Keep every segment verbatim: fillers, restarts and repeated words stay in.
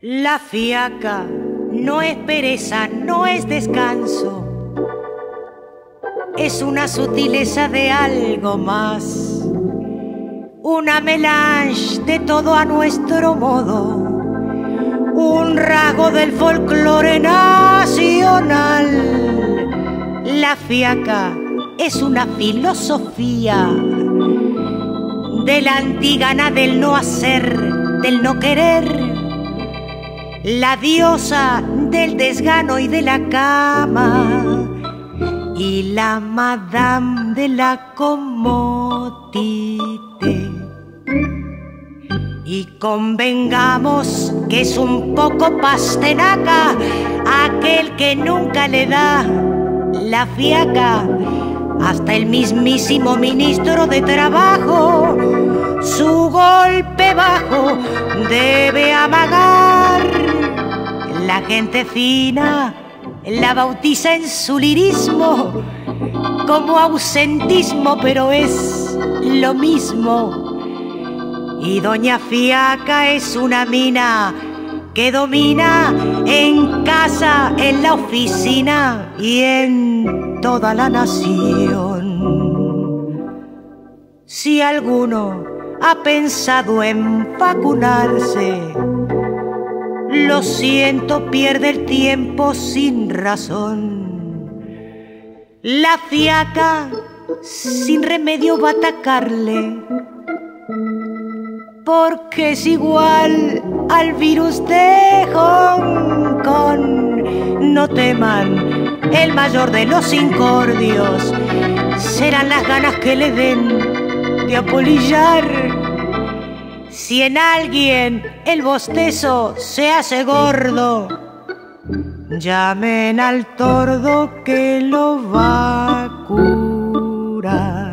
La fiaca no es pereza, no es descanso, es una sutileza de algo más, una melange de todo a nuestro modo, un rasgo del folclore nacional. La fiaca es una filosofía de la antigana del no hacer, del no querer, la diosa del desgano y de la cama, y la madame de la comodité. Y convengamos que es un poco pastenaca aquel que nunca le da la fiaca. Hasta el mismísimo ministro de Trabajo su golpe bajo debe amagar. La gente fina la bautiza en su lirismo como ausentismo, pero es lo mismo. Y doña Fiaca es una mina que domina en casa, en la oficina y en toda la nación. Si alguno ha pensado en vacunarse, lo siento, pierde el tiempo sin razón. La fiaca sin remedio va a atacarle, porque es igual al virus de Hong Kong. No teman, el mayor de los incordios serán las ganas que le den de apolillar. Si en alguien el bostezo se hace gordo, llamen al tordo que lo va a curar.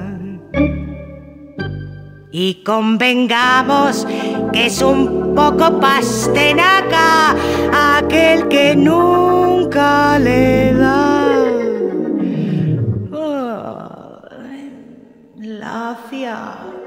Y convengamos que es un poco pastenaca aquel que nunca le da oh, la fiaca.